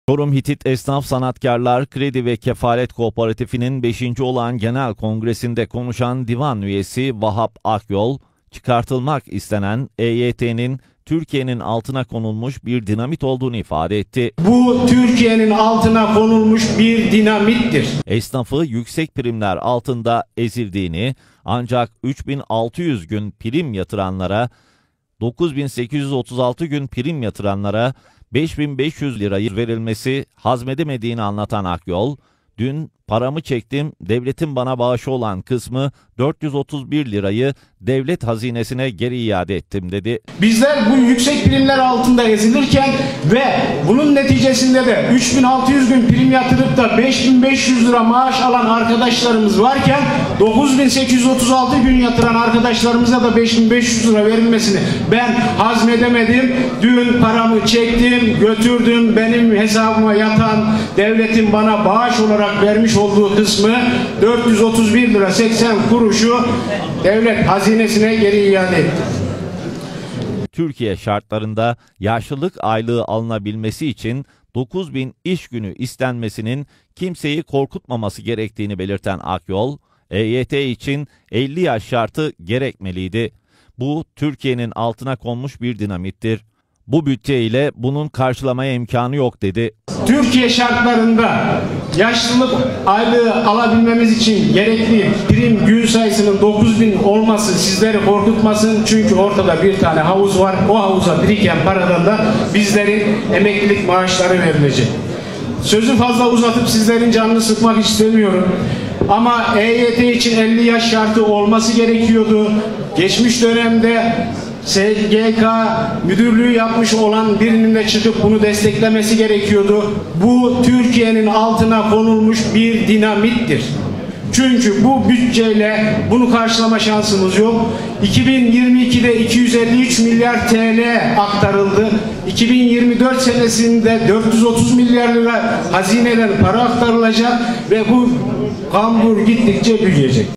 Çorum Hitit Esnaf Sanatkarlar Kredi ve Kefalet Kooperatifinin 5. olan genel kongresinde konuşan divan üyesi Vahap Akyol, çıkartılmak istenen EYT'nin Türkiye'nin altına konulmuş bir dinamit olduğunu ifade etti. Bu Türkiye'nin altına konulmuş bir dinamittir. Esnafı yüksek primler altında ezildiğini, ancak 3600 gün prim yatıranlara, 9836 gün prim yatıranlara 5500 lirayı verilmesi hazmedemediğini anlatan Akyol, dün paramı çektim, devletin bana bağışı olan kısmı 431 lirayı devlet hazinesine geri iade ettim dedi. Bizler bu yüksek primler altında ezilirken ve bunun neticesinde de 3600 gün prim yatırıp da 5500 lira maaş alan arkadaşlarımız varken 9836 gün yatıran arkadaşlarımıza da 5500 lira verilmesini ben hazmedemedim. Dün paramı çektim, götürdüm, benim hesabıma yatan devletin bana bağış olarak vermiş olduğu kısmı 431 lira 80 kuruşu devlet hazinesine geri iade etti. Türkiye şartlarında yaşlılık aylığı alınabilmesi için 9000 iş günü istenmesinin kimseyi korkutmaması gerektiğini belirten Akyol, EYT için 50 yaş şartı gerekmeliydi. Bu Türkiye'nin altına konmuş bir dinamittir. Bu bütçe ile bunun karşılamaya imkanı yok dedi. Türkiye şartlarında yaşlılık aylığı alabilmemiz için gerekli prim gün sayısının 9000 olması sizleri korkutmasın. Çünkü ortada bir tane havuz var. O havuza biriken paradan da bizlerin emeklilik maaşları verilecek. Sözü fazla uzatıp sizlerin canını sıkmak istemiyorum. Ama EYT için 50 yaş şartı olması gerekiyordu. Geçmiş dönemde SGK müdürlüğü yapmış olan birinin de çıkıp bunu desteklemesi gerekiyordu. Bu Türkiye'nin altına konulmuş bir dinamittir. Çünkü bu bütçeyle bunu karşılama şansımız yok. 2022'de 253 milyar TL aktarıldı. 2024 senesinde 430 milyar lira hazineden para aktarılacak ve bu kambur gittikçe büyüyecek.